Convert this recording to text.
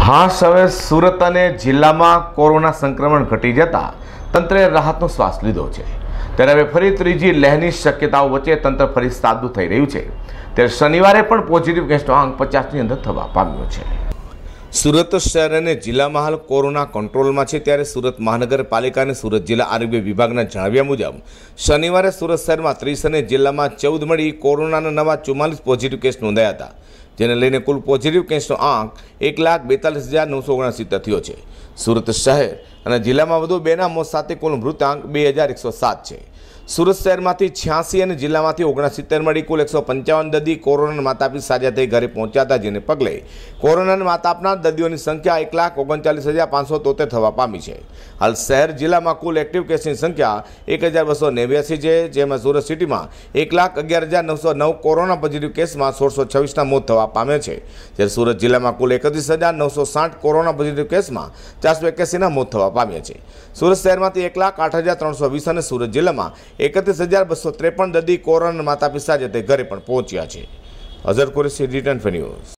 હાશ હવે સુરત અને જિલ્લામાં કોરોના સંક્રમણ ઘટી જતા તંત્રે રાહતનો શ્વાસ લીધો છે। ત્યારે હવે ફરી ત્રીજી લહેરની શક્યતાઓ વચ્ચે તંત્ર ફરી સાદું થઈ રહ્યું છે। ત્યારે શનિવારે પણ પોઝિટિવ કેસનો આંક 50ની અંદર થવા પામ્યો છે। સુરત શહેર અને જિલ્લામાં હાલ કોરોના કંટ્રોલમાં છે। ત્યારે સુરત મહાનગરપાલિકા અને સુરત જિલ્લા આરોગ્ય વિભાગના જણાવ્યા મુજબ શનિવારે સુરત શહેરમાં 30 અને જિલ્લામાં 14 મળી કોરોનાના નવા 44 પોઝિટિવ કેસ નોંધાયા હતા, જેને લઈને કુલ પોઝિટિવ કેસનો આંક 1,42,969 થયો છે। સુરત શહેર અને જિલ્લામાં વધુ 2ના મોત સાથે કુલ મૃતાંક 2,107 છે। સુરત શહેરમાંથી 86 અને જિલ્લામાંથી 69 મળી કુલ 155 દર્દી કોરોનાના માત આપી સાજા થઈ ઘરે પહોંચ્યા હતા, જેને પગલે કોરોનાના માત આપનાર દર્દીઓની સંખ્યા 1,39,573 થવા પામી છે। હાલ શહેર જિલ્લામાં કુલ એક્ટિવ કેસની સંખ્યા 1,289 છે, જેમાં સુરત સિટીમાં 1,11,909 કોરોના પોઝિટિવ કેસમાં 1626ના મોત થવા પામ્યા છે, જ્યારે સુરત જિલ્લામાં કુલ 31,960 કોરોના પોઝિટિવ કેસમાં 481ના મોત થવા પામ્યા છે। સુરત શહેરમાંથી 1,08,320 અને સુરત જિલ્લામાં 31,253 દર્દી કોરોના માતા પિતા સાથે ઘરે પણ પહોંચ્યા છે। Azhar Qureshi, return for news.